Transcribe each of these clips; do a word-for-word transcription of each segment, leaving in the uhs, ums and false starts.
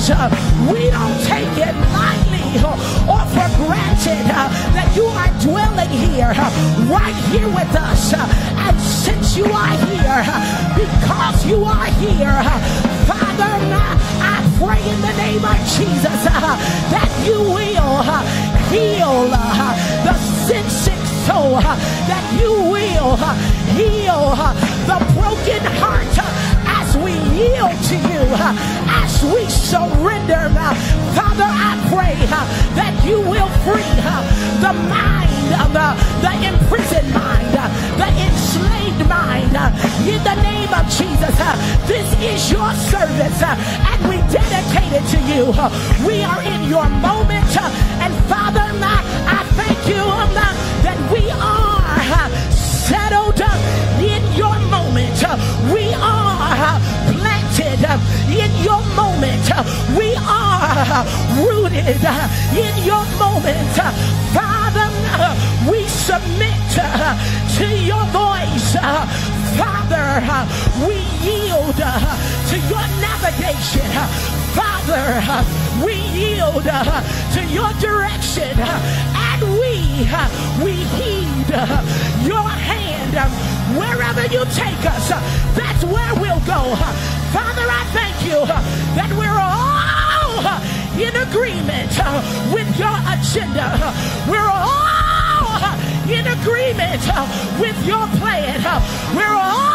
We don't take it lightly or for granted that you are dwelling here, right here with us. And since you are here, because you are here, Father, I pray in the name of Jesus that you will heal the sin-sick soul, that you will heal the broken heart as we yield to you, as we surrender. Father, I pray that you will free the mind, the, the imprisoned mind, the enslaved mind. In the name of Jesus, this is your service and we dedicate it to you. We are in your moment, and Father, I thank you that we are settled in your moment. We are planted in your moment. We are rooted in your moment. Father, we submit to your voice. Father, we yield to your navigation. Father, we yield to your direction, and we we heed your hand. Wherever you take us, that's where we'll go. Father, I thank you that we're all in agreement with your agenda. We're all in agreement with your plan. We're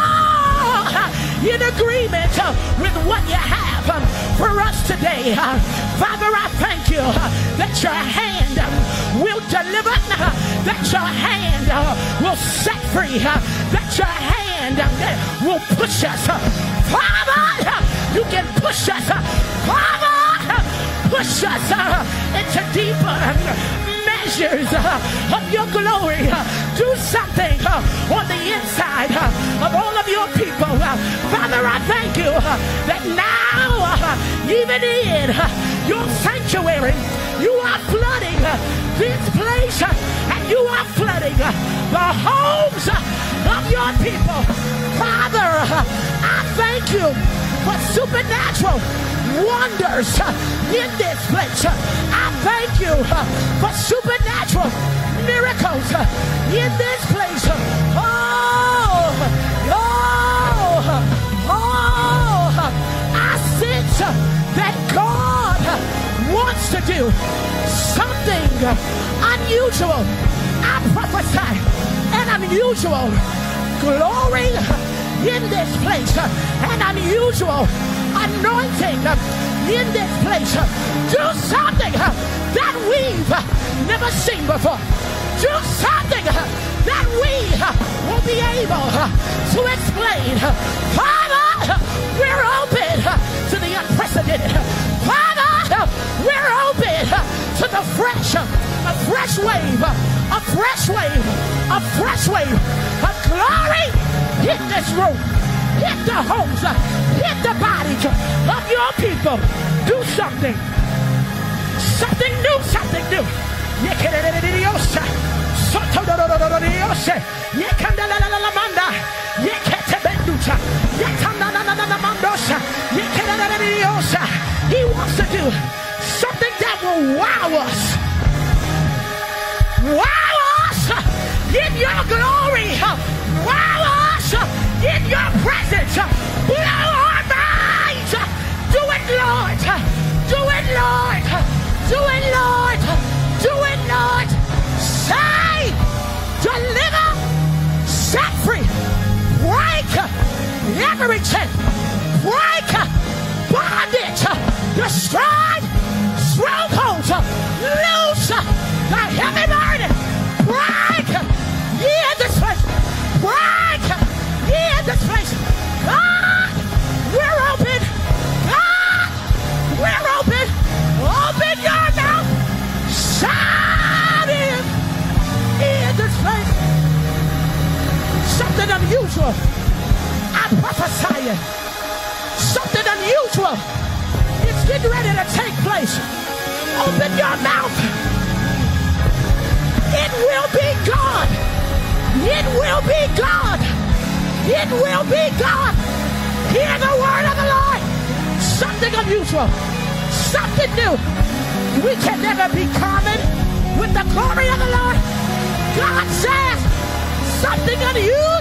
all in agreement with what you have for us today. Father, I thank you that your hand will deliver, that your hand will set free, that your hand will push us. Father, you can push us. Father, push us into deeper measures of your glory. Do something on the inside of all of your people. Father, I thank you that now, even in your sanctuary, you are flooding this place, and you are flooding the homes of your people. Father, I thank you for supernatural wonders in this place. I thank you for supernatural miracles in this place. Oh, oh, oh, I sense that God wants to do something unusual. I prophesy an unusual glory in this place, an unusual anointing in this place. Do something that we've never seen before. Do something that we will be able to explain. Father, we're open to the unprecedented. Father, we're open to the fresh, a fresh wave, a fresh wave, a fresh wave of glory. Hit this room, hit the homes, hit the bodies of your people. Do something, something new, something new. He wants to do something that will wow us. Wow us in your glory. Wow us in your presence. Blow our minds. Do it, Lord. Do it, Lord. Do it, Lord. Do it, Lord. Save, deliver, set free, break every chain, break bondage, destroy strongholds, loose the heavy burden, break in this place, break in this place. God, we're open. God, we're open. Open your mouth. Shout in, in this place. Something unusual. I'm prophesying. Something unusual is getting ready to take place. Open your mouth. It will be God. It will be God. It will be God. Hear the word of the Lord. Something unusual. something new. We can never be common with the glory of the Lord. God says something unusual